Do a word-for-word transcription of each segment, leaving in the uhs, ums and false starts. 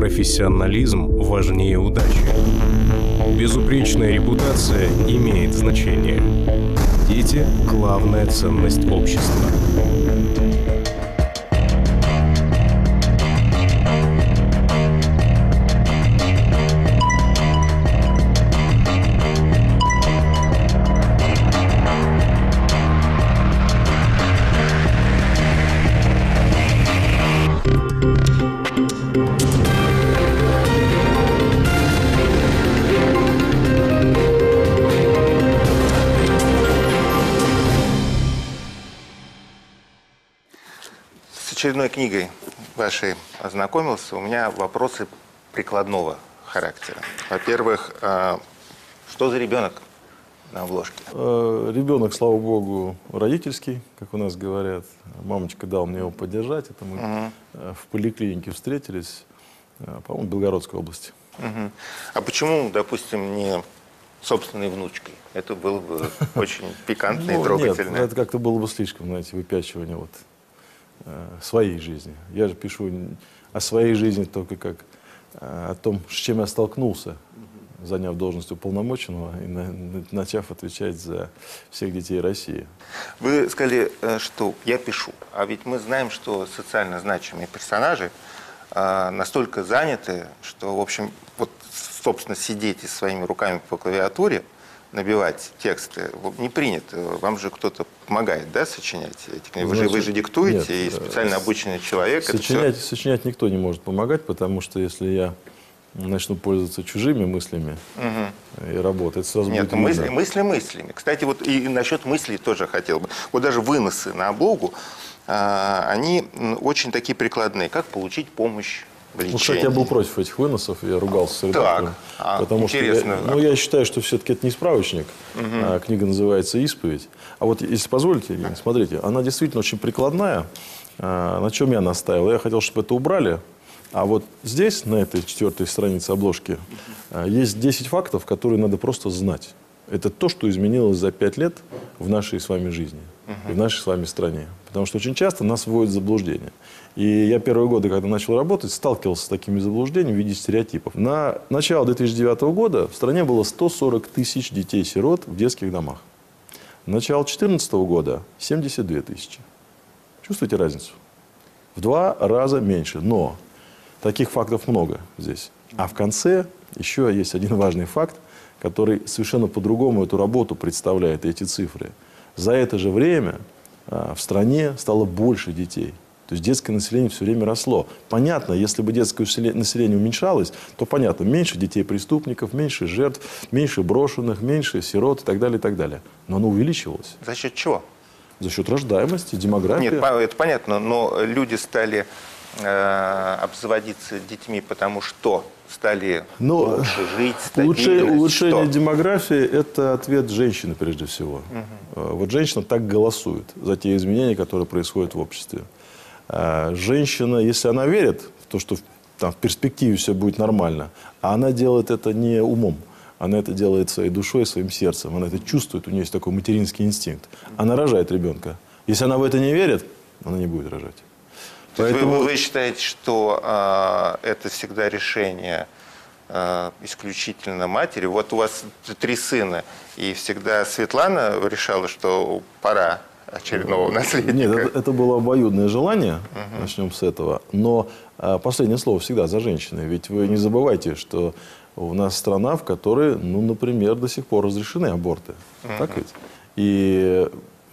профессионализм важнее удачи. Безупречная репутация имеет значение. Дети – главная ценность общества. С очередной книгой вашей ознакомился. У меня вопросы прикладного характера. Во-первых, что за ребенок на обложке? Ребенок, слава богу, родительский, как у нас говорят. Мамочка дала мне его поддержать. Это мы угу. в поликлинике встретились, по-моему, в Белгородской области. Угу. А почему, допустим, не собственной внучкой? Это было бы очень пикантно и трогательно. Нет, это как-то было бы слишком, знаете, выпячивание вот своей жизни. Я же пишу о своей жизни только как о том, с чем я столкнулся, заняв должность уполномоченного и на, начав отвечать за всех детей России. Вы сказали, что я пишу, а ведь мы знаем, что социально значимые персонажи э, настолько заняты, что, в общем, вот, собственно, сидеть и своими руками по клавиатуре, набивать тексты не принято. Вам же кто-то помогает, да, сочинять эти книги? Вы, Значит, же, вы же диктуете, нет, и специально обученный человек. Сочинять, все... сочинять никто не может помогать, потому что если я начну пользоваться чужими мыслями угу. и работать, сразу Нет, будет мысли, мысли мыслями. Кстати, вот и насчет мыслей тоже хотел бы. Вот даже выносы на облогу, а, они очень такие прикладные. Как получить помощь? Ну, кстати, я был против этих выносов, я ругался с редактором. А, потому интересно. Что я, ну, я считаю, что все-таки это не справочник, угу. а книга называется «Исповедь». А вот, если позволите, Ирина, смотрите, она действительно очень прикладная. А, на чем я настаивал? Я хотел, чтобы это убрали. А вот здесь, на этой четвертой странице обложки, угу. есть десять фактов, которые надо просто знать. Это то, что изменилось за пять лет в нашей с вами жизни, угу. и в нашей с вами стране. Потому что очень часто нас вводят в заблуждение. И я первые годы, когда начал работать, сталкивался с такими заблуждениями в виде стереотипов. На начало две тысячи девятого года в стране было сто сорок тысяч детей-сирот в детских домах. На начало две тысячи четырнадцатого года семьдесят две тысячи. Чувствуете разницу? В два раза меньше. Но таких фактов много здесь. А в конце еще есть один важный факт, который совершенно по-другому эту работу представляет, эти цифры. За это же время а, в стране стало больше детей. То есть детское население все время росло. Понятно, если бы детское население уменьшалось, то понятно, меньше детей-преступников, меньше жертв, меньше брошенных, меньше сирот и так далее, и так далее. Но оно увеличивалось. За счет чего? За счет рождаемости, демографии. Нет, это понятно, но люди стали э, обзаводиться детьми, потому что стали но лучше жить, стабильность. Улучшение что? демографии – это ответ женщины прежде всего. Угу. Вот женщина так голосует за те изменения, которые происходят в обществе. Женщина, если она верит в то, что там, в перспективе все будет нормально, а она делает это не умом, она это делает своей душой, своим сердцем, она это чувствует, у нее есть такой материнский инстинкт. Она рожает ребенка. Если она в это не верит, она не будет рожать. Поэтому... Вы, вы считаете, что э, это всегда решение э, исключительно матери? Вот у вас три сына, и всегда Светлана решала, что пора очередного наследника? Нет, это, это было обоюдное желание, угу. начнем с этого. Но а, последнее слово всегда за женщиной. Ведь вы не забывайте, что у нас страна, в которой, ну, например, до сих пор разрешены аборты. Угу. Так ведь? И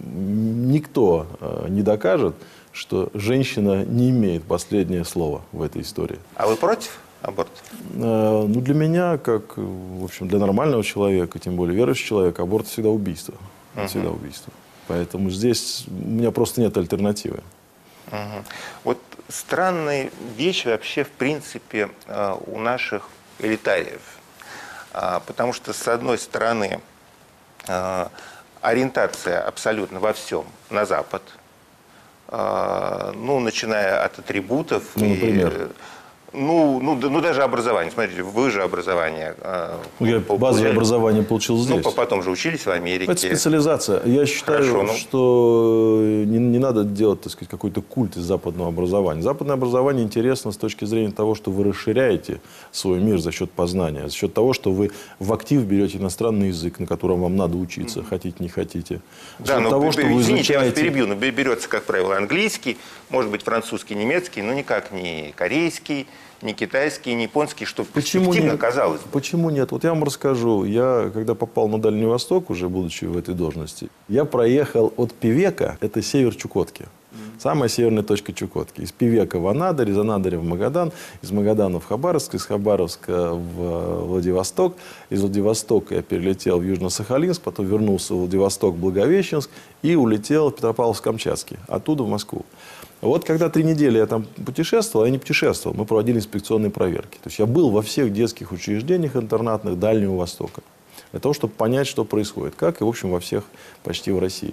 никто а, не докажет, что женщина не имеет последнее слово в этой истории. А вы против аборта? А, ну, для меня, как, в общем, для нормального человека, тем более верующего человека, аборт всегда убийство. Угу. Всегда убийство. Поэтому здесь у меня просто нет альтернативы. Угу. Вот странные вещи вообще, в принципе, у наших элитариев. Потому что, с одной стороны, ориентация абсолютно во всем на Запад. Ну, начиная от атрибутов. Ну, например? Ну, ну, да- ну, даже образование. Смотрите, вы же образование. э, Ну, я пол- базовое получали. образование получил Ну, здесь. по- потом же учились в Америке. Это специализация. Я считаю, Хорошо, ну. что не, не надо делать, так сказать, какой-то культ из западного образования. Западное образование интересно с точки зрения того, что вы расширяете свой мир за счет познания, за счет того, что вы в актив берете иностранный язык, на котором вам надо учиться, хотите, не хотите. За Да, счет но, того, б- что вы извините, я вас изучаете... перебью, но бе- берется, как правило, английский, может быть, французский, немецкий, но никак не корейский, не китайский, не японский, что Почему перспективно нет? казалось бы. Почему нет? Вот я вам расскажу. Я, когда попал на Дальний Восток, уже будучи в этой должности, я проехал от Певека, это север Чукотки. Самая северная точка Чукотки. Из Певека в Анадырь, из Анадыря в Магадан, из Магадана в Хабаровск, из Хабаровска в Владивосток. Из Владивостока я перелетел в Южно-Сахалинск, потом вернулся в Владивосток, Благовещенск и улетел в Петропавловск-Камчатский. Оттуда в Москву. Вот когда три недели я там путешествовал, я не путешествовал, мы проводили инспекционные проверки. То есть я был во всех детских учреждениях интернатных Дальнего Востока. Для того, чтобы понять, что происходит. Как и, в общем, во всех почти в России.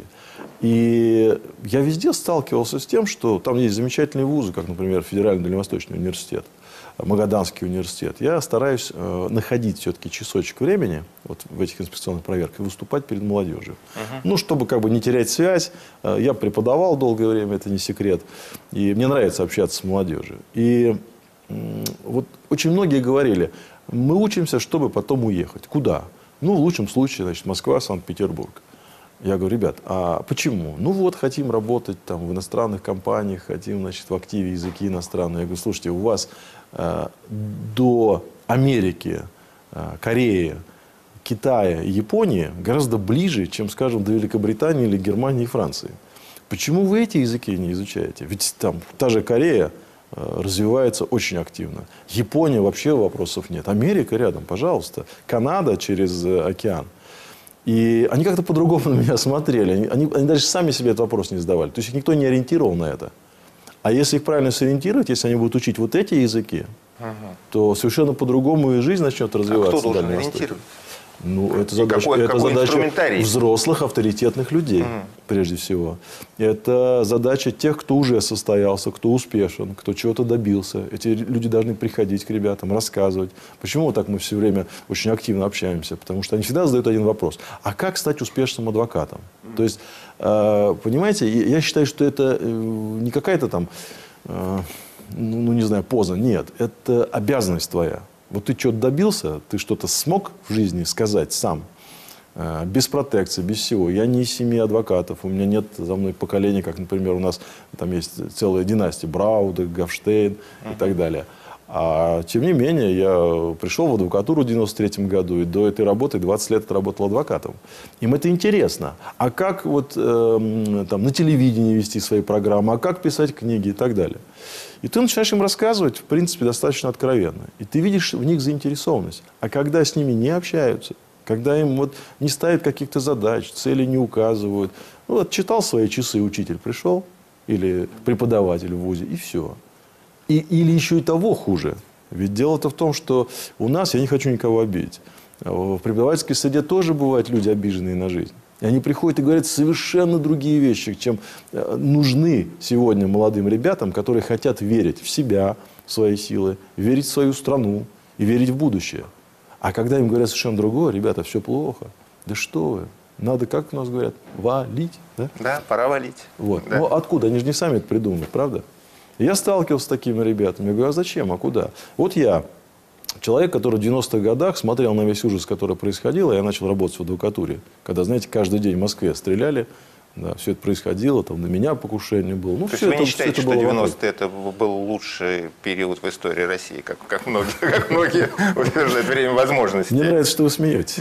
И я везде сталкивался с тем, что там есть замечательные вузы, как, например, Федеральный Дальневосточный университет, Магаданский университет. Я стараюсь э, находить все-таки часочек времени вот в этих инспекционных проверках и выступать перед молодежью. Uh-huh. Ну, чтобы как бы не терять связь. Э, я преподавал долгое время, это не секрет. И мне нравится общаться с молодежью. И э, вот очень многие говорили, мы учимся, чтобы потом уехать. Куда? Ну, в лучшем случае, значит, Москва, Санкт-Петербург. Я говорю, ребят, а почему? Ну вот, хотим работать там в иностранных компаниях, хотим, значит, в активе языки иностранные. Я говорю, слушайте, у вас э, до Америки, э, Кореи, Китая и Японии гораздо ближе, чем, скажем, до Великобритании или Германии и Франции. Почему вы эти языки не изучаете? Ведь там та же Корея э, развивается очень активно. Япония вообще вопросов нет. Америка рядом, пожалуйста. Канада через э, океан. И они как-то по-другому на меня смотрели. Они, они, они даже сами себе этот вопрос не задавали. То есть их никто не ориентировал на это. А если их правильно сориентировать, если они будут учить вот эти языки, ага. то совершенно по-другому и жизнь начнет развиваться. А кто должен ориентировать? Ну, это задача, какой, это какой задача взрослых, авторитетных людей, угу. прежде всего. Это задача тех, кто уже состоялся, кто успешен, кто чего-то добился. Эти люди должны приходить к ребятам, рассказывать. Почему вот так мы все время очень активно общаемся? Потому что они всегда задают один вопрос. А как стать успешным адвокатом? Угу. То есть, понимаете, я считаю, что это не какая-то там, ну, не знаю, поза. Нет, это обязанность твоя. Вот ты что-то добился, ты что-то смог в жизни сказать сам, э, без протекции, без всего. Я не из семьи адвокатов, у меня нет за мной поколения, как, например, у нас там есть целая династия Брауда, Гофштейн uh-huh. и так далее. А тем не менее, я пришел в адвокатуру в девяносто третьем году, и до этой работы двадцать лет работал адвокатом. Им это интересно. А как вот, э, там, на телевидении вести свои программы, а как писать книги и так далее. И ты начинаешь им рассказывать, в принципе, достаточно откровенно. И ты видишь в них заинтересованность. А когда с ними не общаются, когда им вот не ставят каких-то задач, цели не указывают. Ну, вот читал свои часы, учитель пришел, или преподаватель в вузе, и все. И, или еще и того хуже. Ведь дело-то в том, что у нас, я не хочу никого обидеть, в преподавательской среде тоже бывают люди, обиженные на жизнь. И они приходят и говорят совершенно другие вещи, чем нужны сегодня молодым ребятам, которые хотят верить в себя, в свои силы, верить в свою страну и верить в будущее. А когда им говорят совершенно другое, ребята, все плохо. Да что вы, надо, как у нас говорят, валить. Да, да пора валить. Вот. Да. Ну откуда? Они же не сами это придумали, правда? Я сталкивался с такими ребятами. Я говорю, а зачем, а куда? Вот я, человек, который в девяностых годах смотрел на весь ужас, который происходил, и я начал работать в адвокатуре. Когда, знаете, каждый день в Москве стреляли, да, все это происходило, там на меня покушение было. Ну, То есть вы это, не считаете, что девяностые это был лучший период в истории России, как, как многие, как многие утверждают, время возможностей? Мне нравится, что вы смеетесь.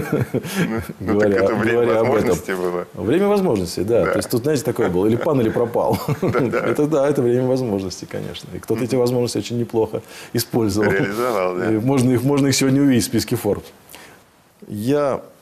Ну, так это время возможностей было. Время возможностей, да. То есть тут, знаете, такое было, или пан, или пропал. Это да, это время возможностей, конечно. И кто-то эти возможности очень неплохо использовал. Реализовал, да. Можно их, можно их сегодня увидеть в списке Forbes. Я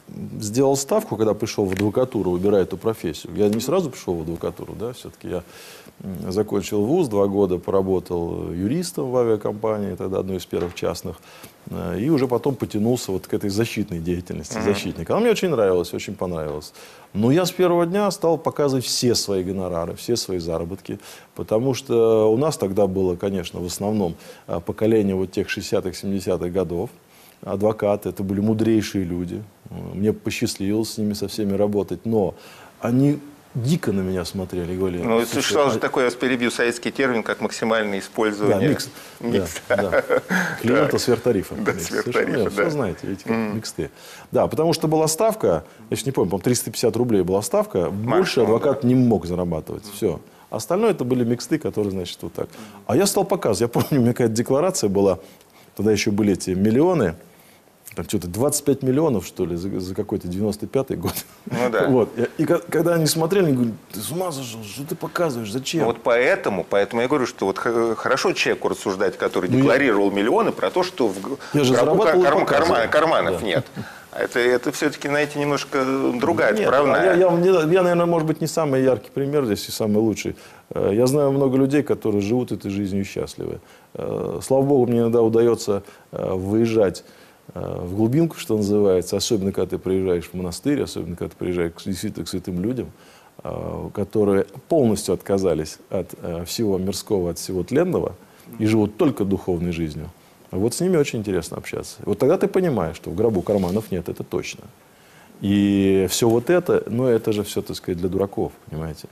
сделал ставку, когда пришел в адвокатуру, выбирая эту профессию. Я не сразу пришел в адвокатуру, да, все-таки я закончил вуз, два года поработал юристом в авиакомпании, тогда одной из первых частных, и уже потом потянулся вот к этой защитной деятельности, uh-huh. защитника. Она мне очень нравилась, очень понравилась. Но я с первого дня стал показывать все свои гонорары, все свои заработки, потому что у нас тогда было, конечно, в основном поколение вот тех шестидесятых, семидесятых годов. Адвокаты, это были мудрейшие люди. Мне посчастливилось с ними со всеми работать, но они дико на меня смотрели и говорили... Ну, существовал же а... такой, я вас перебью, советский термин, как максимальное использование... Да, микс. микс. Да, да. Клиента сверхтарифа. Да, сверхтарифа, да. Все знаете, эти как mm. миксты. Да, потому что была ставка, я сейчас не помню, по-моему, триста пятьдесят рублей была ставка, Максимум, больше адвокат да. не мог зарабатывать. Mm. Все. Остальное это были миксты, которые, значит, вот так. А я стал показывать. Я помню, у меня какая-то декларация была, тогда еще были эти миллионы, там что-то двадцать пять миллионов, что ли, за, за какой-то девяносто пятый год. Ну да. Вот. И, и когда они смотрели, они говорят, ты с ума сошел, что ты показываешь, зачем? Ну, вот поэтому, поэтому я говорю, что вот хорошо человеку рассуждать, который ну, декларировал я... миллионы, про то, что в я же карм... карм... карман... карманов да. нет. Это, это все-таки, знаете, немножко другая, Нет, правда? Я, я, я, я, наверное, может быть, не самый яркий пример здесь и самый лучший. Я знаю много людей, которые живут этой жизнью счастливы. Слава Богу, мне иногда удается выезжать в глубинку, что называется, особенно когда ты приезжаешь в монастырь, особенно когда ты приезжаешь действительно к святым людям, которые полностью отказались от всего мирского, от всего тленного и живут только духовной жизнью. Вот с ними очень интересно общаться. Вот тогда ты понимаешь, что в гробу карманов нет, это точно. И все вот это, ну это же все, так сказать, для дураков, понимаете.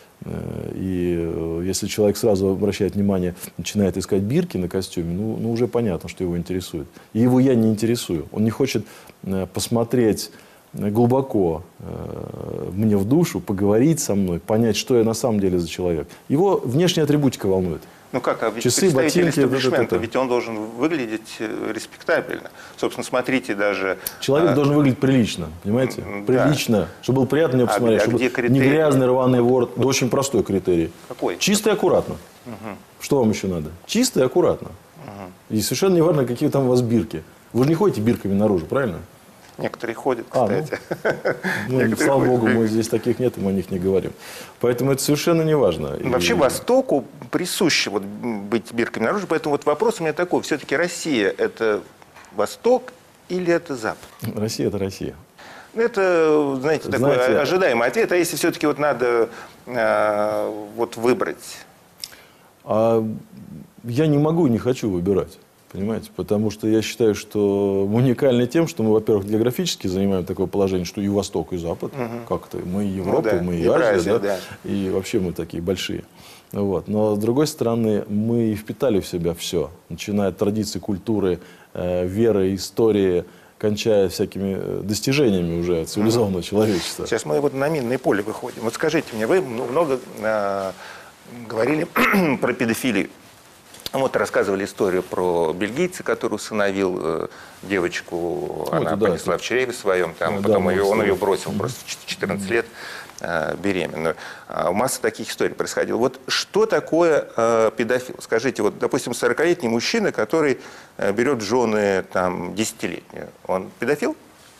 И если человек сразу обращает внимание, начинает искать бирки на костюме, ну, ну уже понятно, что его интересует. И его я не интересую. Он не хочет посмотреть глубоко мне в душу, поговорить со мной, понять, что я на самом деле за человек. Его внешняя атрибутика волнует. Ну как, а ведь часы, ботинки, эстаблишмента, ведь он должен выглядеть респектабельно. Собственно, смотрите даже... Человек а... должен выглядеть прилично, понимаете? Да. Прилично, чтобы было приятно мне посмотреть, а, чтобы а не грязный рваный ворот. Да очень простой критерий. Какой? Чисто и аккуратно. Угу. Что вам еще надо? Чисто и аккуратно. Угу. И совершенно не важно, какие там у вас бирки. Вы же не ходите бирками наружу, правильно? Некоторые ходят, кстати. А, ну, ну, слава богу, мы здесь таких нет, и мы о них не говорим. Поэтому это совершенно не важно. Вообще и... Востоку присуще вот быть бирками наружу. Поэтому вот вопрос у меня такой. Все-таки Россия – это Восток или это Запад? Россия – это Россия. Это, знаете, такой знаете, ожидаемый ответ. А если все-таки вот надо э, вот выбрать? А я не могу и не хочу выбирать. Понимаете? Потому что я считаю, что мы уникальны тем, что мы, во-первых, географически занимаем такое положение, что и Восток, и Запад. Угу. Как-то мы и Европа, ну, да. мы и, и Азия, Азия да? Да. И вообще мы такие большие. Вот. Но, с другой стороны, мы и впитали в себя все. Начиная от традиций, культуры, э, веры, истории, кончая всякими достижениями уже цивилизованного угу. человечества. Сейчас мы вот на минное поле выходим. Вот скажите мне, вы много э, говорили про педофилию. Вот рассказывали историю про бельгийца, который усыновил э, девочку, ну, она да, понесла это... в чреве своем, там, ну, потом да, ее, он ее бросил mm-hmm. просто в четырнадцать лет э, беременную. А, масса таких историй происходила. Вот что такое э, педофил? Скажите, вот, допустим, сорокалетний мужчина, который э, берет в жены там, десятилетнюю, он педофил?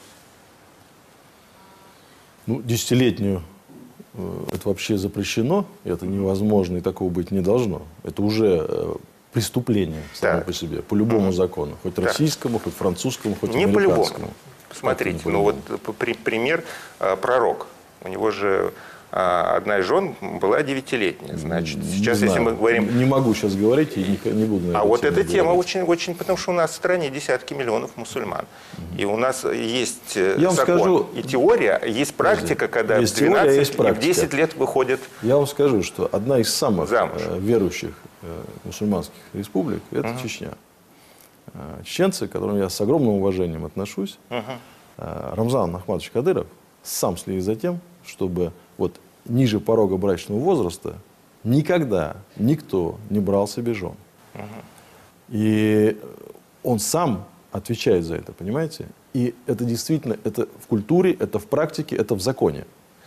Ну, десятилетнюю. Это вообще запрещено, это невозможно и такого быть не должно. Это уже преступление само так. по себе, по любому mm-hmm. закону. Хоть так. российскому, хоть французскому, хоть не американскому. По любому. Посмотрите, ну вот при, пример пророк. У него же одна из жен была девятилетняя. Значит, не сейчас, знаю. если мы говорим... Не могу сейчас говорить и не, не буду. А вот эта тема очень, очень... Потому что у нас в стране десятки миллионов мусульман. Mm-hmm. И у нас есть Я закон скажу, и теория, есть практика, когда есть в двенадцать теория, и в десять лет выходят... Я вам скажу, что одна из самых замуж. верующих мусульманских республик – это uh-huh. Чечня. Чеченцы, к которым я с огромным уважением отношусь, uh-huh. Рамзан Ахматович Кадыров сам следит за тем, чтобы вот ниже порога брачного возраста никогда никто не брал себе жен. Uh-huh. И он сам отвечает за это, понимаете? И это действительно, это в культуре, это в практике, это в законе.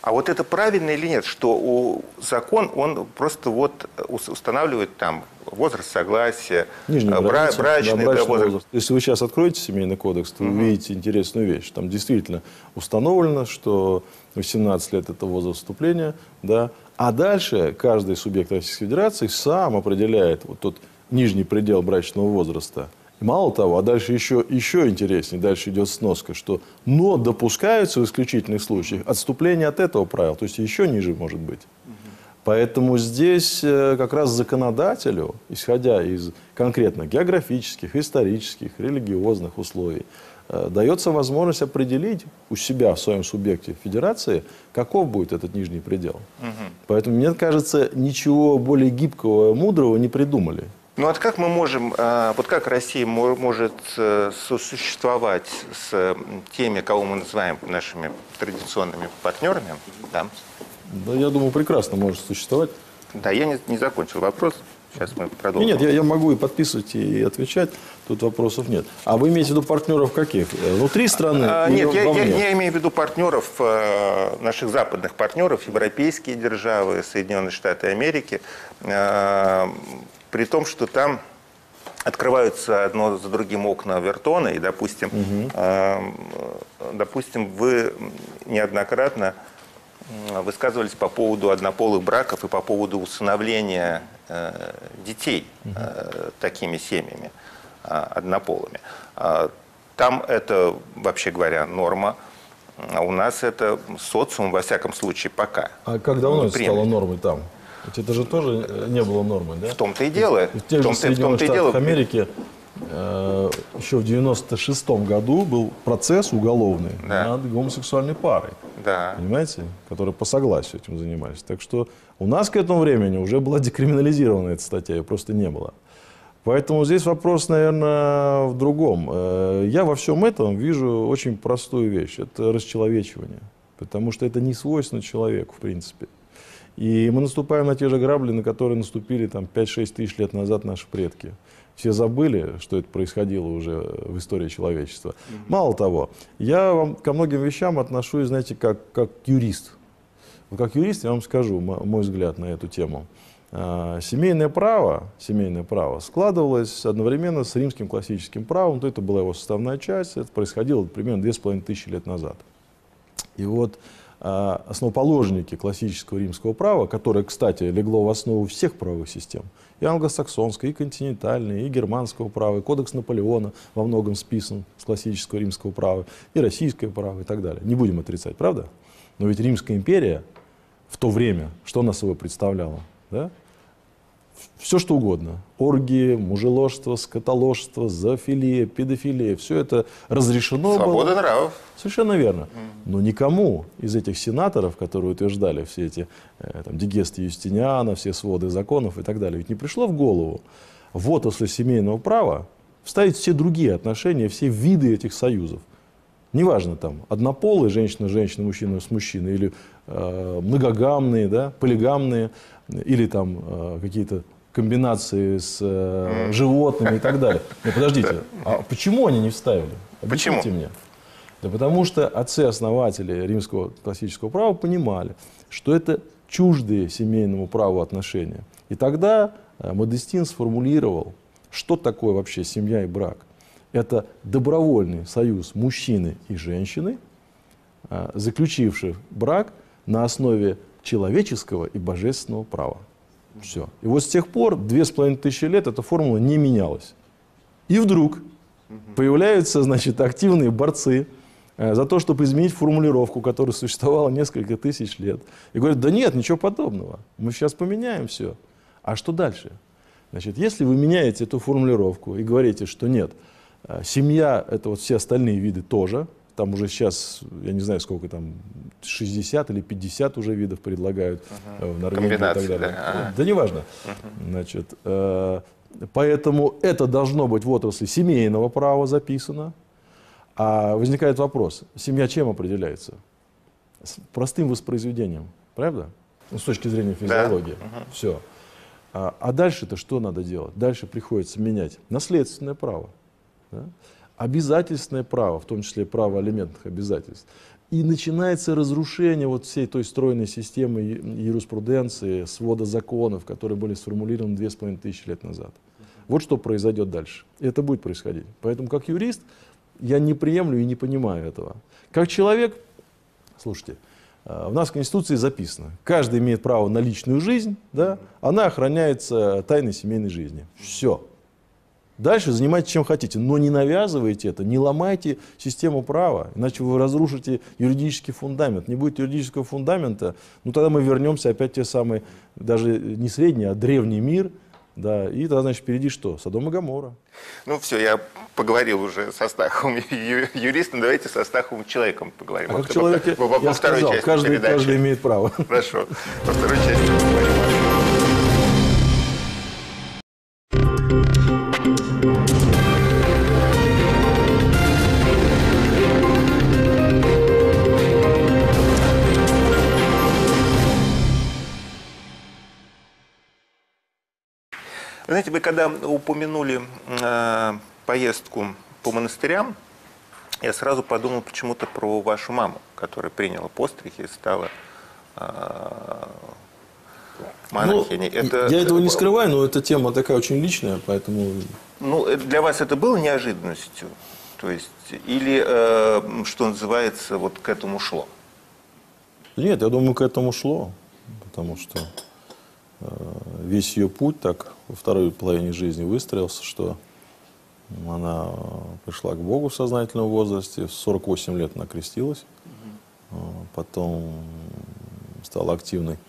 А вот это правильно или нет, что у, закон, он просто вот устанавливает там возраст согласия, бра, брачный, да, да, возраст. возраст. Если вы сейчас откроете Семейный кодекс, то угу. вы увидите интересную вещь. Там действительно установлено, что восемнадцать лет – это возраст вступления, да, а дальше каждый субъект Российской Федерации сам определяет вот тот нижний предел брачного возраста. И мало того, а дальше еще, еще интереснее, дальше идет сноска, что но допускаются в исключительных случаях отступление от этого правила, то есть еще ниже может быть. Угу. Поэтому здесь как раз законодателю, исходя из конкретно географических, исторических, религиозных условий, дается возможность определить у себя в своем субъекте федерации, каков будет этот нижний предел. Угу. Поэтому, мне кажется, ничего более гибкого, мудрого не придумали. Ну вот как мы можем, вот как Россия может сосуществовать с теми, кого мы называем нашими традиционными партнерами? Да, да я думаю, прекрасно может существовать. Да, я не, не закончил вопрос. Сейчас мы продолжим. Нет, я, я могу и подписывать, и отвечать. Тут вопросов нет. А вы имеете в виду партнеров каких? Внутри страны? А, нет, я, я, я имею в виду партнеров, наших западных партнеров, европейские державы, Соединенные Штаты Америки. При том, что там открываются одно за другим окна Овертона, и, допустим, угу. э, допустим, вы неоднократно высказывались по поводу однополых браков и по поводу усыновления э, детей угу. э, такими семьями э, однополыми. Э, там это, вообще говоря, норма, а у нас это социум, во всяком случае, пока. А как давно это стало нормой там? Это же тоже не было нормой, да? В том-то и дело. В тех же Соединенных Штатах Америки э, еще в девяносто шестом году был процесс уголовный да. над гомосексуальной парой. Да. Понимаете? Которые по согласию этим занимались. Так что у нас к этому времени уже была декриминализирована эта статья, ее просто не было. Поэтому здесь вопрос, наверное, в другом. Я во всем этом вижу очень простую вещь. Это расчеловечивание. Потому что это не свойственно человеку, в принципе. И мы наступаем на те же грабли, на которые наступили там пять-шесть тысяч лет назад наши предки. Все забыли, что это происходило уже в истории человечества. Mm-hmm. Мало того, я вам ко многим вещам отношусь, знаете, как, как юрист. Вот как юрист я вам скажу мой взгляд на эту тему. Семейное право, семейное право складывалось одновременно с римским классическим правом, то это была его составная часть, это происходило примерно две с половиной тысячи лет назад. И вот основоположники классического римского права, которое, кстати, легло в основу всех правовых систем, и англосаксонского, и континентального, и германского права, и кодекс Наполеона во многом списан с классического римского права, и российское право, и так далее. Не будем отрицать, правда? Но ведь Римская империя в то время, что она собой представляла? Да? Все что угодно. Оргии, мужеложство, скотоложство, зоофилия, педофилия. Все это разрешено было. Свобода нравов. Совершенно верно. Но никому из этих сенаторов, которые утверждали все эти там, дигесты Юстиниана, все своды законов и так далее, ведь не пришло в голову в отрасль семейного права вставить все другие отношения, все виды этих союзов. Неважно, там, однополые, женщина-женщина, мужчина с мужчиной, или э, многогамные, да, полигамные, или там э, какие-то комбинации с э, животными и так далее. Нет, подождите, а почему они не вставили? Объясните почему? мне. Да потому что отцы-основатели римского классического права понимали, что это чуждые семейному праву отношения. И тогда э, Модестин сформулировал, что такое вообще семья и брак. Это добровольный союз мужчины и женщины, заключивших брак на основе человеческого и божественного права. Все. И вот с тех пор, две с половиной тысячи лет, эта формула не менялась. И вдруг появляются, значит, активные борцы за то, чтобы изменить формулировку, которая существовала несколько тысяч лет. И говорят, да нет, ничего подобного. Мы сейчас поменяем все. А что дальше? Значит, если вы меняете эту формулировку и говорите, что нет, семья – это вот все остальные виды тоже. Там уже сейчас, я не знаю, сколько там, шестьдесят или пятьдесят уже видов предлагают uh-huh. в Норвегии и так далее. Да, uh-huh. да неважно. Uh-huh. Значит, э, поэтому это должно быть в отрасли семейного права записано. А возникает вопрос, семья чем определяется? С простым воспроизведением, правда? Ну, с точки зрения физиологии. Да. Uh-huh. Все. А, а дальше-то что надо делать? Дальше приходится менять наследственное право. Да? Обязательственное право, в том числе право алиментных обязательств. И начинается разрушение вот всей той стройной системы юриспруденции, свода законов, которые были сформулированы две с половиной тысячи лет назад. Вот что произойдет дальше. И это будет происходить. Поэтому как юрист я не приемлю и не понимаю этого. Как человек, слушайте, в нас в Конституции записано, каждый имеет право на личную жизнь, да, она охраняется тайной семейной жизни. Все. Дальше занимайтесь чем хотите, но не навязывайте это, не ломайте систему права, иначе вы разрушите юридический фундамент. Не будет юридического фундамента, ну тогда мы вернемся опять в те самые, даже не средний, а древний мир, да, и тогда, значит, впереди что? Содом и Гоморра. Ну все, я поговорил уже со Стаховым юристом, давайте со Стаховым человеком поговорим. А как человек, во, во, я во второй сказал, части каждый, передачи. каждый имеет право. Хорошо, во второй части поговорим. Знаете, вы когда упомянули э, поездку по монастырям, я сразу подумал почему-то про вашу маму, которая приняла постриг и стала э, монахиней. Ну, это... Я этого не скрываю, но эта тема такая очень личная, поэтому... Ну, для вас это было неожиданностью? То есть, или, э, что называется, вот к этому шло? Нет, я думаю, к этому шло, потому что весь ее путь так во второй половине жизни выстроился, что она пришла к Богу в сознательном возрасте, в сорок восемь лет она крестилась, потом стала активной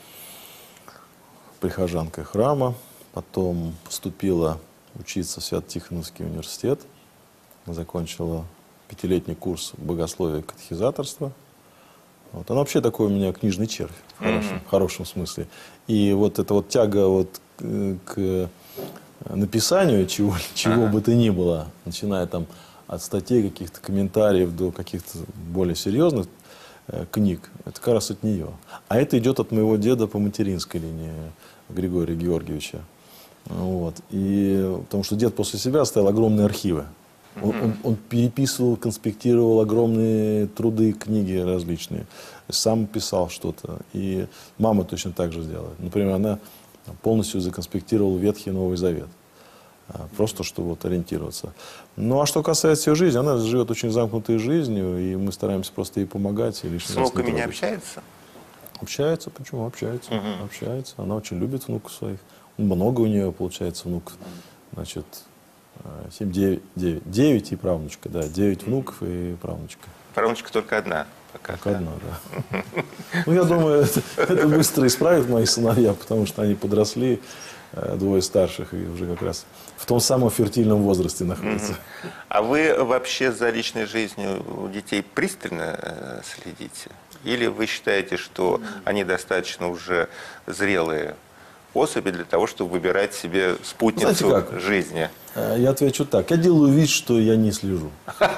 прихожанкой храма, потом поступила учиться в Свято-Тихоновский университет, закончила пятилетний курс богословия и катехизаторства. Вот. Она вообще такой у меня книжный червь, в хорошем, mm-hmm. в хорошем смысле. И вот эта вот тяга вот к написанию чего, чего uh-huh. бы то ни было, начиная там от статей, каких-то комментариев до каких-то более серьезных э, книг, это как раз от нее. А это идет от моего деда по материнской линии, Григория Георгиевича. Вот. И, потому что дед после себя оставил огромные архивы. Он, он, он переписывал, конспектировал огромные труды, книги различные. Сам писал что-то. И мама точно так же сделала. Например, она полностью законспектировала Ветхий и Новый Завет. Просто, чтобы вот ориентироваться. Ну, а что касается ее жизни, она живет очень замкнутой жизнью, и мы стараемся просто ей помогать. И с внуками не общается? Общается, почему? Общается. Угу. Общается. Она очень любит внуков своих. Много у нее, получается, внуков. Значит... семь, девять, девять, девять и правнучка, да, девять внуков и правнучка. Правнучка только одна пока. Только одна, да. Ну, я думаю, это быстро исправят мои сыновья, потому что они подросли, двое старших, и уже как раз в том самом фертильном возрасте находятся. А вы вообще за личной жизнью детей пристально следите? Или вы считаете, что они достаточно уже зрелые особи для того, чтобы выбирать себе спутницу жизни? Я отвечу так. Я делаю вид, что я не слежу.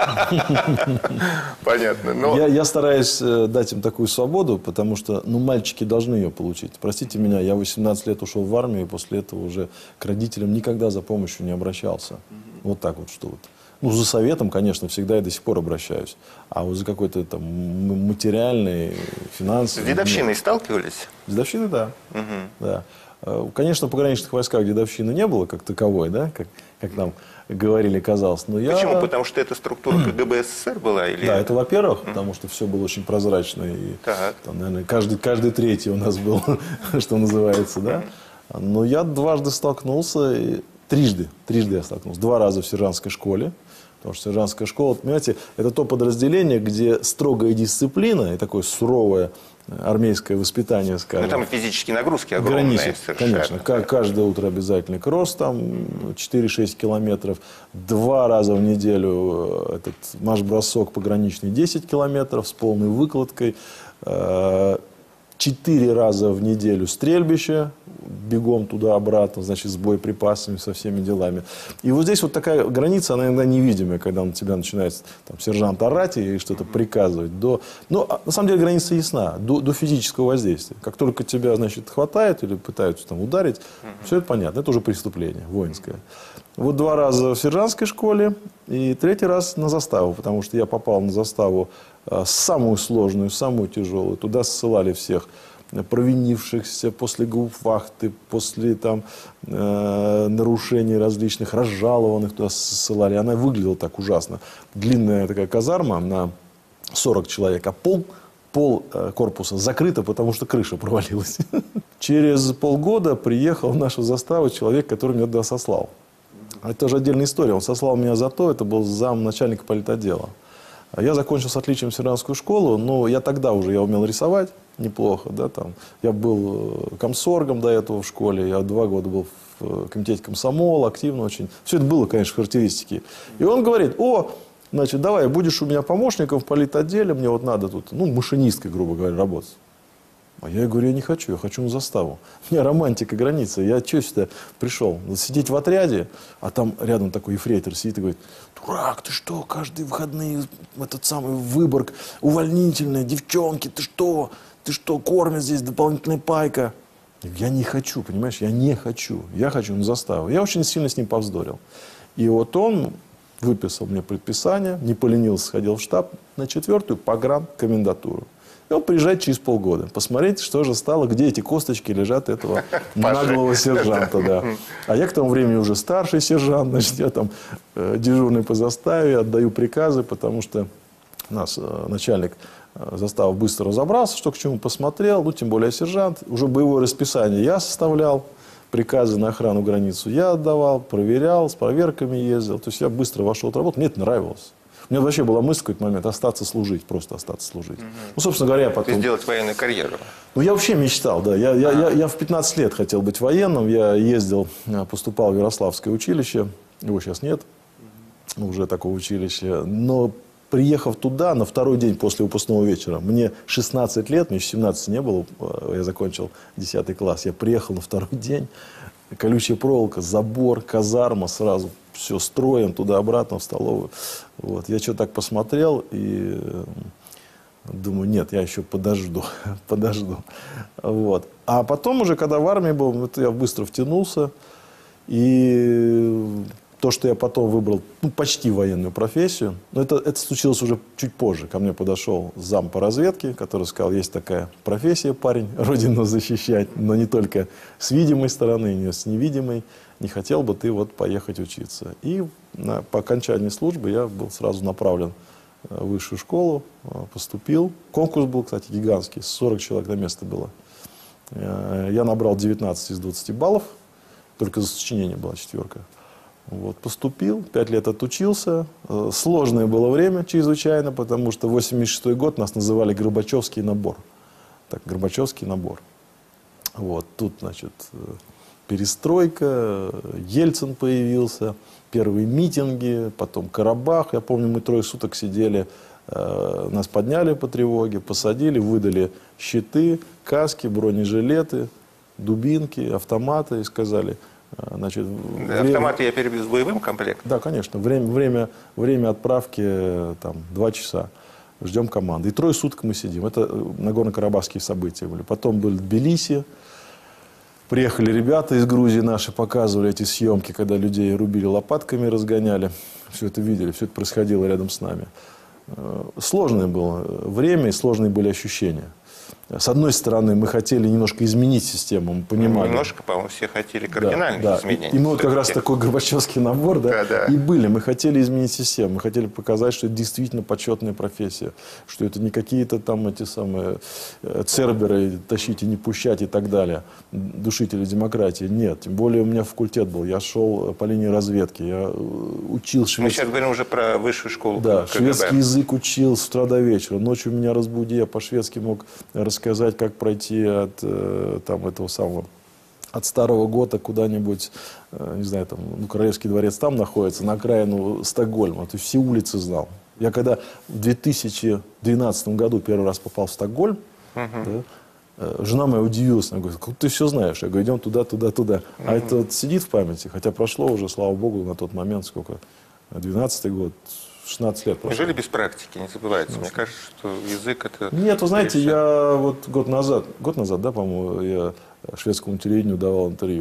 Понятно. Но... Я, я стараюсь дать им такую свободу, потому что ну, мальчики должны ее получить. Простите меня, я в восемнадцать лет ушел в армию, и после этого уже к родителям никогда за помощью не обращался. Вот так вот, что вот. Ну, за советом, конечно, всегда и до сих пор обращаюсь. А вот за какой-то там материальный, финансовый... С дедовщиной сталкивались? С дедовщиной, да. Угу. Да. Конечно, в пограничных войсках дедовщины не было как таковой, да, как, как нам говорили, казалось. Но Почему? Я... Потому что это структура КГБ СССР была? Или... Да, это во-первых, mm. потому что все было очень прозрачно. И, там, наверное, каждый, каждый третий у нас был, что называется, да. Но я дважды столкнулся, и... трижды, трижды я столкнулся. Два раза в сержантской школе. Потому что сержантская школа, понимаете, это то подразделение, где строгая дисциплина и такое суровое армейское воспитание, скажем. Ну, там физические нагрузки огромные. Совершенно. Конечно. Каждое утро обязательный кросс, там четыре-шесть километров. Два раза в неделю этот марш-бросок пограничный десять километров с полной выкладкой. Четыре раза в неделю стрельбище, бегом туда-обратно, значит, с боеприпасами, со всеми делами. И вот здесь вот такая граница, она иногда невидимая, когда на тебя начинает там, сержант орать и что-то приказывать. До... Но на самом деле граница ясна, до, до физического воздействия. Как только тебя, значит, хватает или пытаются там ударить, все это понятно, это уже преступление воинское. Вот два раза в сержантской школе и третий раз на заставу, потому что я попал на заставу э, самую сложную, самую тяжелую. Туда ссылали всех провинившихся после гауптвахты, после там, э, нарушений различных, разжалованных туда ссылали. Она выглядела так ужасно. Длинная такая казарма на сорок человек, а пол, пол э, корпуса закрыто, потому что крыша провалилась. Через полгода приехал в нашу заставу человек, который меня туда сослал. Это тоже отдельная история. Он сослал меня за то, это был зам начальника политотдела. Я закончил с отличием сержантскую школу, но я тогда уже я умел рисовать неплохо. Да, там. Я был комсоргом до этого в школе, я два года был в комитете комсомола, активно очень. Все это было, конечно, характеристики. И он говорит: о, значит, давай, будешь у меня помощником в политотделе, мне вот надо тут, ну, машинисткой, грубо говоря, работать. А я говорю, я не хочу, я хочу на заставу. У меня романтика граница. Я что сюда пришел? Сидеть в отряде, а там рядом такой ефрейтор сидит и говорит: дурак, ты что, каждые выходные этот самый Выборг, увольнительные, девчонки, ты что? Ты что, кормят здесь, дополнительная пайка? Я говорю, я не хочу, понимаешь, я не хочу. Я хочу на заставу. Я очень сильно с ним повздорил. И вот он выписал мне предписание, не поленился, сходил в штаб на четвертую погранкомендатуру. И он приезжает через полгода. Посмотреть, что же стало, где эти косточки лежат этого наглого сержанта. Да. А я к тому времени уже старший сержант, значит, я там э, дежурный по заставе, отдаю приказы, потому что у нас э, начальник э, заставы быстро разобрался, что к чему, посмотрел, ну, тем более сержант. Уже боевое расписание я составлял, приказы на охрану границу я отдавал, проверял, с проверками ездил. То есть я быстро вошел в работу, мне это нравилось. У меня вообще была мысль в какой-то момент остаться служить, просто остаться служить. Угу. Ну, собственно говоря, потом... То есть сделать военную карьеру? Ну, я вообще мечтал, да. Я, я, а. я, я в пятнадцать лет хотел быть военным. Я ездил, поступал в Ярославское училище. Его сейчас нет, угу. уже такого училища. Но приехав туда на второй день после выпускного вечера, мне шестнадцать лет, мне еще семнадцати не было, я закончил десятый класс. Я приехал на второй день, колючая проволока, забор, казарма сразу... Все строем туда-обратно в столовую. Вот. Я что так посмотрел и думаю, нет, я еще подожду. подожду. Вот. А потом уже, когда в армии был, это я быстро втянулся. И то, что я потом выбрал ну, почти военную профессию, но это, это случилось уже чуть позже. Ко мне подошел зам по разведке, который сказал, есть такая профессия, парень, родину защищать, но не только с видимой стороны, не с невидимой. Не хотел бы ты вот поехать учиться. И на, по окончании службы я был сразу направлен в высшую школу, поступил. Конкурс был, кстати, гигантский, сорок человек на место было. Я набрал девятнадцать из двадцати баллов, только за сочинение была четверка. Вот, поступил, пять лет отучился. Сложное было время чрезвычайно, потому что восемьдесят шестой год нас называли Горбачевский набор. Так, Горбачевский набор. Вот, тут, значит... перестройка, Ельцин появился, первые митинги, потом Карабах. Я помню, мы трое суток сидели, э, нас подняли по тревоге, посадили, выдали щиты, каски, бронежилеты, дубинки, автоматы и сказали... Э, значит, время... Автоматы я перебью с боевым комплектом? Да, конечно. Время, время, время отправки там, два часа. Ждем команды. И трое суток мы сидим. Это Нагорно-Карабахские события были. Потом был Тбилиси. Приехали ребята из Грузии наши, показывали эти съемки, когда людей рубили лопатками, разгоняли. Все это видели, все это происходило рядом с нами. Сложное было время и сложные были ощущения. С одной стороны, мы хотели немножко изменить систему, мы понимали. Немножко, по-моему, все хотели кардинальных да, да. изменений. И мы вот как раз такой Горбачевский набор, да, да, да. и были. Мы хотели изменить систему, мы хотели показать, что это действительно почетная профессия, что это не какие-то там эти самые церберы, тащить и не пущать и так далее, душители демократии. Нет, тем более у меня факультет был, я шел по линии разведки, я учил шведский... Мы сейчас говорим уже про высшую школу Да, КГБ. Шведский язык учил с утра до вечера, ночью меня разбуди, я по-шведски мог рассказать, сказать, как пройти от э, там, этого самого, от Старого Гота куда-нибудь, э, не знаю, там, ну, Королевский дворец там находится, на окраину Стокгольма. То есть все улицы знал. Я когда в две тысячи двенадцатом году первый раз попал в Стокгольм, uh-huh. да, э, жена моя удивилась, она говорит, как ты все знаешь? Я говорю, идем туда, туда, туда. Uh-huh. А это вот сидит в памяти, хотя прошло уже, слава богу, на тот момент, сколько, двенадцатый год, шестнадцать лет прошло. Мы жили без практики, не забывайте. Мне кажется, что язык это... Нет, вы знаете, я вот год назад, год назад, да, по-моему, я шведскому телевидению давал интервью.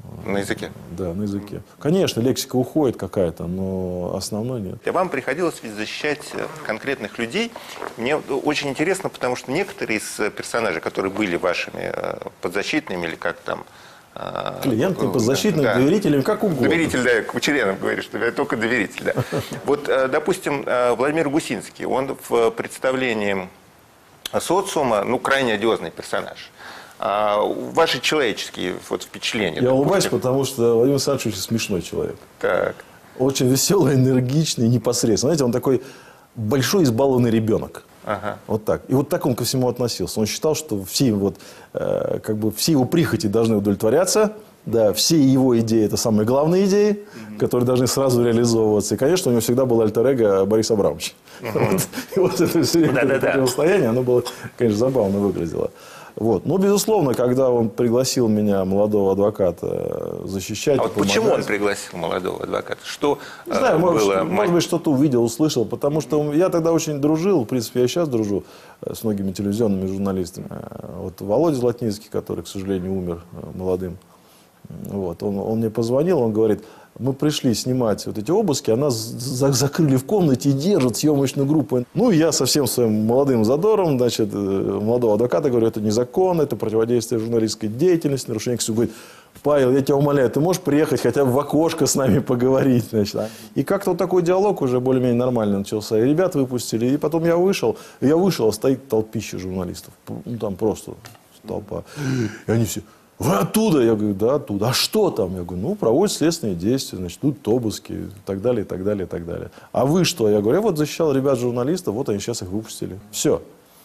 На языке? Да, на языке. Конечно, лексика уходит какая-то, но основной нет. И вам приходилось ведь защищать конкретных людей. Мне очень интересно, потому что некоторые из персонажей, которые были вашими подзащитными или как там... Клиентами, подзащитными, да. Доверителями, как угодно. Доверитель, да, Кучеренов говорит, что я только доверитель, да. Вот, допустим, Владимир Гусинский, он в представлении социума, ну, крайне одиозный персонаж. А ваши человеческие вот, впечатления? Я улыбаюсь, потому что Владимир Александрович очень смешной человек. Так. Очень веселый, энергичный, непосредственный. Знаете, он такой большой избалованный ребенок. Ага. Вот так. И вот так он ко всему относился. Он считал, что все, вот, э, как бы все его прихоти должны удовлетворяться. Да, все его идеи – это самые главные идеи, mm-hmm. которые должны сразу реализовываться. И, конечно, у него всегда был альтер-эго Борис Абрамович. Mm-hmm. Вот. И вот это все время противостояние, оно было, конечно, забавно выглядело. Вот. Но, безусловно, когда он пригласил меня, молодого адвоката, защищать... А вот почему он пригласил молодого адвоката? Что не знаю, было... может, может быть, что-то увидел, услышал. Потому что я тогда очень дружил, в принципе, я и сейчас дружу с многими телевизионными журналистами. Вот Володя Златницкий, который, к сожалению, умер молодым. Вот. Он, он мне позвонил, он говорит... Мы пришли снимать вот эти обыски, а нас за закрыли в комнате и держат съемочную группу. Ну, я со всем своим молодым задором, значит, молодого адвоката говорю, это незаконно, это противодействие журналистской деятельности, нарушение Конституции. Говорит, Павел, я тебя умоляю, ты можешь приехать хотя бы в окошко с нами поговорить? Значит. И как-то вот такой диалог уже более-менее нормально начался. И ребят выпустили, и потом я вышел, и я вышел, а стоит толпища журналистов. Ну, там просто толпа. И они все... Вы оттуда? Я говорю, да, оттуда. А что там? Я говорю, ну, проводят следственные действия, значит, тут обыски, и так далее, и так далее, и так далее. А вы что? Я говорю, я вот защищал ребят-журналистов, вот они сейчас их выпустили. Все.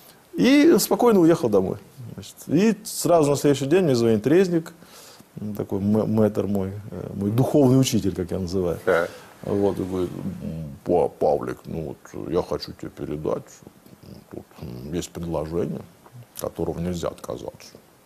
И спокойно уехал домой. Значит. И сразу на следующий день мне звонит Резник, такой мэтр мой, мой духовный учитель, как я называю. Да. Вот, и говорит, Павлик, ну, вот я хочу тебе передать, тут есть предложение, которого нельзя отказаться.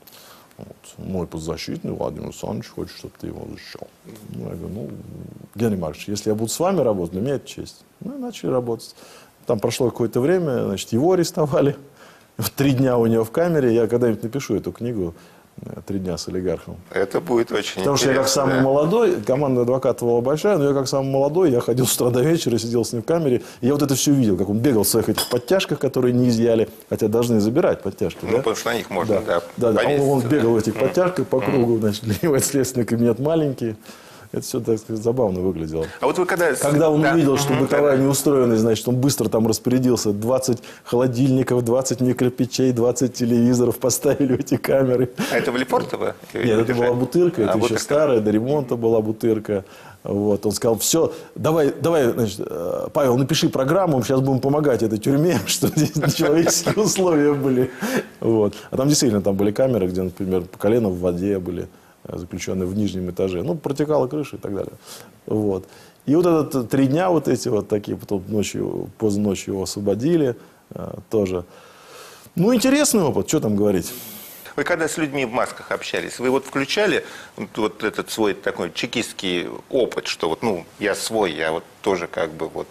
Вот. Мой подзащитный Владимир Александрович хочет, чтобы ты его защищал. Ну, я говорю, ну, Геннадий Маркович, если я буду с вами работать, для меня это честь. Ну, и начали работать. Там прошло какое-то время, значит, его арестовали. Три дня у него в камере. Я когда-нибудь напишу эту книгу «Три дня с олигархом». Это будет очень Потому интересно. Потому что я как самый да. молодой, команда адвокатов была большая, но я как самый молодой, я ходил с утра до вечера, сидел с ним в камере. И я вот это все видел, как он бегал в своих этих подтяжках, которые не изъяли, хотя должны забирать подтяжки. Ну, да? потому что на них можно, да. да, да, да. Он, он бегал да. в этих подтяжках по кругу, значит, для него следственный кабинет маленький. Это все, так сказать, забавно выглядело. А вот вы когда... Когда он да. увидел, что угу, бытовая да. неустроенность, значит, он быстро там распорядился. двадцать холодильников, двадцать микропечей, двадцать телевизоров поставили в эти камеры. А это в Лефортово? Нет, это была Бутырка, это а, еще Бутырка. Старая, до ремонта была Бутырка. Вот, он сказал, все, давай, давай, значит, Павел, напиши программу, сейчас будем помогать этой тюрьме, что здесь человеческие условия были. Вот. А там действительно там были камеры, где, например, по колено в воде были заключенные в нижнем этаже. Ну, протекала крыша и так далее. Вот. И вот этот три дня вот эти вот такие, потом ночью, поздно ночью его освободили тоже. Ну, интересный опыт, что там говорить. Вы когда с людьми в масках общались, вы вот включали вот, вот этот свой такой чекистский опыт, что вот, ну, я свой, я вот тоже как бы вот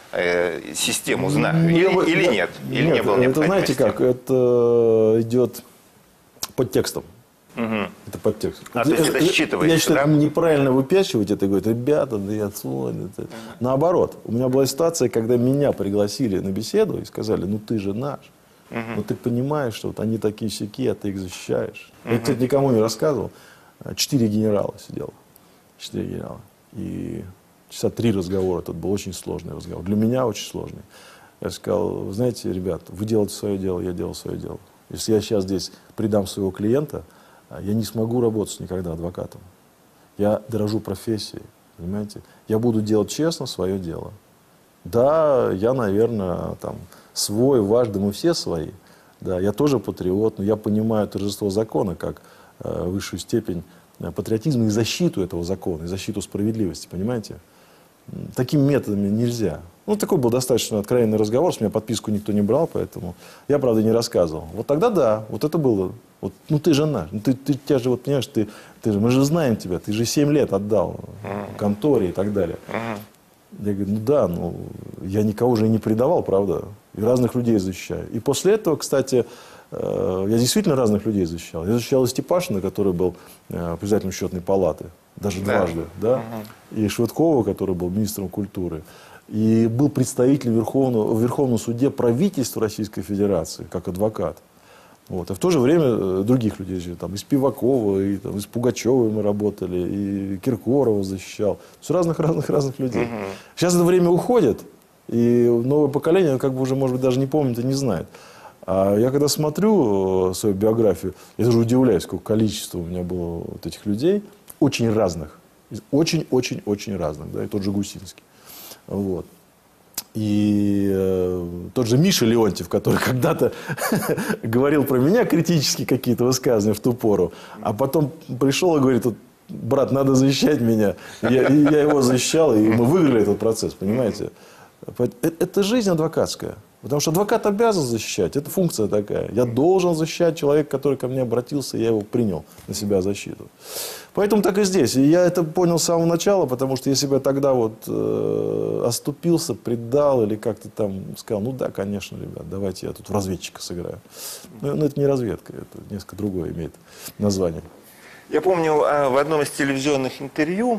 э, систему знаю, или, я, или я, нет? Или нет, не было это знаете как, это идет под текстом. Угу. Это подтекст. А, то есть это считывается, я считаю, да? неправильно выпячивать это и говорить, ребята, да я свой. Это. Наоборот, у меня была ситуация, когда меня пригласили на беседу и сказали, ну ты же наш. Угу. Но ты понимаешь, что вот они такие сяки, а ты их защищаешь. Угу. Я, кстати, никому не рассказывал. Четыре генерала сидело. Четыре генерала. И часа три разговора. Это был очень сложный разговор. Для меня очень сложный. Я сказал, вы знаете, ребят, вы делаете свое дело, я делаю свое дело. Если я сейчас здесь предам своего клиента, я не смогу работать никогда адвокатом. Я дорожу профессией, понимаете? Я буду делать честно свое дело. Да, я, наверное, там, свой, ваш, да мы все свои. Да, я тоже патриот, но я понимаю торжество закона как э, высшую степень патриотизма и защиту этого закона, и защиту справедливости, понимаете? Такими методами нельзя. Ну, такой был достаточно откровенный разговор, с меня подписку никто не брал, поэтому я, правда, не рассказывал. Вот тогда да, вот это было. Вот, ну, ты же наш, ну, ты, ты, тебя же, вот, понимаешь, ты, ты же, мы же знаем тебя, ты же семь лет отдал в конторе и так далее. Я говорю, ну да, ну, я никого уже и не предавал, правда, и разных людей защищаю. И после этого, кстати, э, я действительно разных людей защищал. Я защищал и Степашина, который был э, председателем счетной палаты, даже да. дважды, да, угу. и Швыдкова, который был министром культуры. И был представителем Верховного, в Верховном суде правительства Российской Федерации, как адвокат. Вот. А в то же время других людей, там, и Спивакова, и там, и с Пугачевой мы работали, и Киркорова защищал. Разных-разных-разных людей. Угу. Сейчас это время уходит, и новое поколение как бы уже, может быть, даже не помнит и не знает. А я когда смотрю свою биографию, я даже удивляюсь, сколько количество у меня было вот этих людей, очень разных. Очень-очень-очень разных. Да, и тот же Гусинский. Вот. И э, тот же Миша Леонтьев, который когда-то говорил про меня критически какие-то высказывания в ту пору, а потом пришел и говорит: брат, надо защищать меня. Я, и я его защищал, и мы выиграли этот процесс, понимаете? Это жизнь адвокатская. Потому что адвокат обязан защищать. Это функция такая. Я должен защищать человека, который ко мне обратился, и я его принял на себя защиту. Поэтому так и здесь. И я это понял с самого начала, потому что если бы я тогда вот э, оступился, предал или как-то там сказал: ну да, конечно, ребят, давайте я тут в разведчика сыграю. Но, но это не разведка, это несколько другое имеет название. Я помню, в одном из телевизионных интервью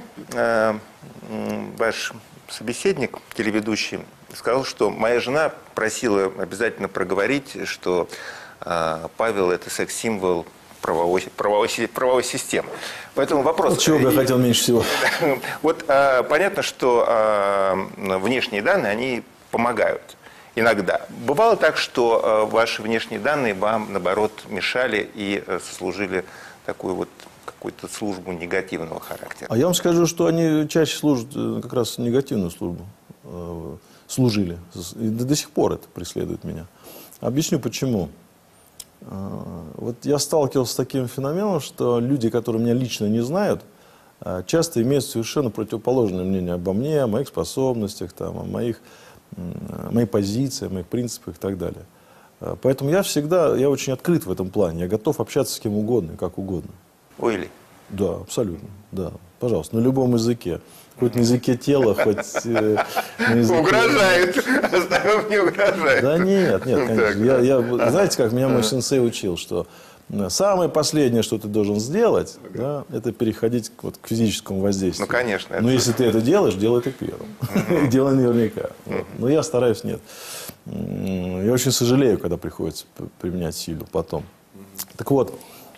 ваш собеседник, телеведущий, сказал, что моя жена просила обязательно проговорить, что Павел – это секс-символ правовой, правовой, правовой системы. Поэтому вопрос... Вот чего бы я хотел меньше всего. Вот а, понятно, что а, внешние данные, они помогают иногда. Бывало так, что а, ваши внешние данные вам, наоборот, мешали и а, сослужили такую вот какую-то службу негативного характера? А я вам скажу, что они чаще служат как раз негативную службу. Э, служили. И до, до сих пор это преследует меня. Объясню, почему. Вот я сталкивался с таким феноменом, что люди, которые меня лично не знают, часто имеют совершенно противоположное мнение обо мне, о моих способностях, там, о моих, о моей позиции, о моих принципах и так далее. Поэтому я всегда, я очень открыт в этом плане. Я готов общаться с кем угодно, как угодно. Ойли? Да, абсолютно. Да. Пожалуйста, на любом языке. Хоть на языке тела, хоть э, на языке... Угрожает. Оставим, не угрожает. Да нет, нет, конечно. Я, я, знаете, как меня мой сенсей учил, что самое последнее, что ты должен сделать, да, это переходить вот к физическому воздействию. Ну, конечно. Но если ты это делаешь, делай это первым. Делай наверняка. Но я стараюсь нет. Я очень сожалею, когда приходится применять силу потом. Так вот,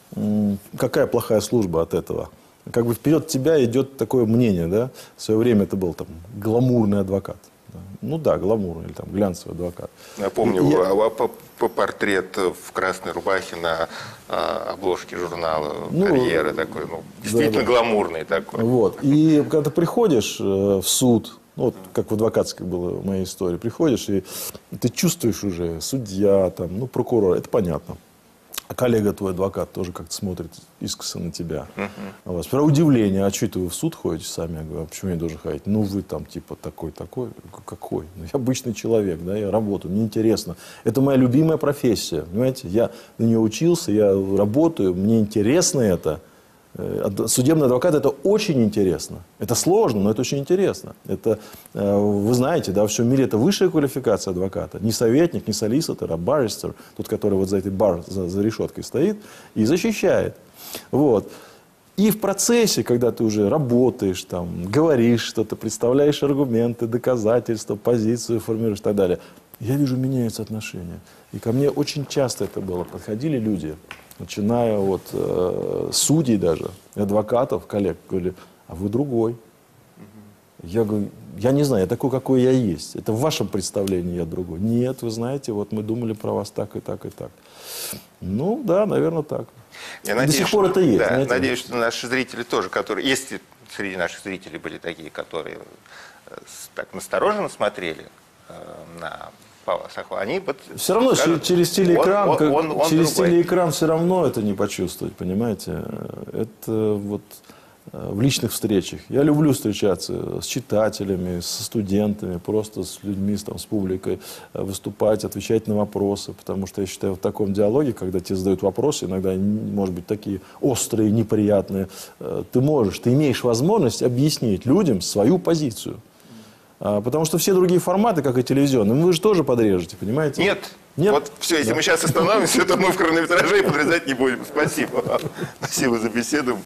какая плохая служба от этого? Как бы вперед тебя идет такое мнение, да? В свое время это был там гламурный адвокат. Да? Ну да, гламурный или там глянцевый адвокат. Я помню и, я... по, по портрет в красной рубахе на а, обложке журнала ну, «Карьера» такой, ну, действительно да, да. гламурный такой. Вот. И когда ты приходишь э, в суд, ну, вот как в адвокатской была в моей истории, приходишь и ты чувствуешь уже судья, там, ну, прокурор, это понятно. А коллега твой, адвокат, тоже как-то смотрит искоса на тебя. Uh-huh. Сперва удивление, а что это вы в суд ходите сами? Я говорю: а почему я должен ходить? Ну, вы там типа такой-такой. Какой? Ну, я обычный человек, да, я работаю, мне интересно. Это моя любимая профессия, понимаете? Я на нее учился, я работаю, мне интересно это. Судебный адвокат – это очень интересно. Это сложно, но это очень интересно. Это, вы знаете, да, в всем мире это высшая квалификация адвоката. Не советник, не солиситор, а баристер, тот, который вот за этой бар, за, за решеткой стоит и защищает. Вот. И в процессе, когда ты уже работаешь, там, говоришь что-то, представляешь аргументы, доказательства, позицию формируешь и так далее, я вижу, меняются отношения. И ко мне очень часто это было. Подходили люди, начиная от э, судей даже, адвокатов, коллег, говорили: а вы другой. Mm-hmm. Я говорю: я не знаю, я такой, какой я есть. Это в вашем представлении я другой. Нет, вы знаете, вот мы думали про вас так и так и так. Ну, да, наверное, так. Я надеюсь, до сих пор это есть. Да, надеюсь, что наши зрители тоже, которые, если среди наших зрителей были такие, которые так настороженно смотрели э, на Павла Сахова, они вот все равно скажут, через телеэкран, он, он, он, он через другой. телеэкран все равно это не почувствовать, понимаете? Это вот в личных встречах. Я люблю встречаться с читателями, со студентами, просто с людьми, там, с публикой, выступать, отвечать на вопросы, потому что я считаю, в таком диалоге, когда тебе задают вопросы, иногда, может быть, такие острые, неприятные, ты можешь, ты имеешь возможность объяснить людям свою позицию. А, потому что все другие форматы, как и телевизионные, вы же тоже подрежете, понимаете? Нет. Нет? Вот все, если Да. мы сейчас остановимся, то мы в хронометраже подрезать не будем. Спасибо. Спасибо за беседу.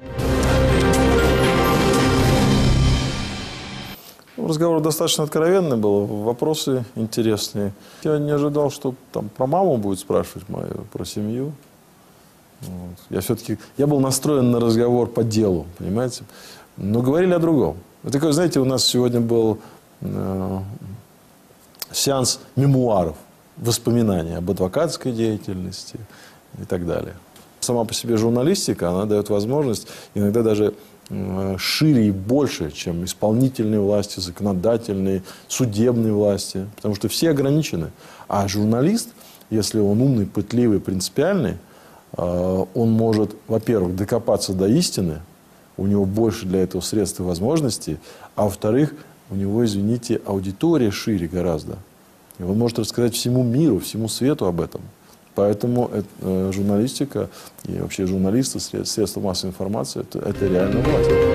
Разговор достаточно откровенный был, вопросы интересные. Я не ожидал, что там про маму будет спрашивать мою, про семью. Вот. Я все-таки, я был настроен на разговор по делу, понимаете? Но говорили о другом. Это, как, знаете, у нас сегодня был э, сеанс мемуаров, воспоминаний об адвокатской деятельности и так далее. Сама по себе журналистика, она дает возможность иногда даже э, шире и больше, чем исполнительные власти, законодательные, судебные власти. Потому что все ограничены. А журналист, если он умный, пытливый, принципиальный, э, он может, во-первых, докопаться до истины, у него больше для этого средств и возможностей, а во-вторых, у него, извините, аудитория шире гораздо. И он может рассказать всему миру, всему свету об этом. Поэтому э, журналистика и вообще журналисты, средства массовой информации, это, это реально власть.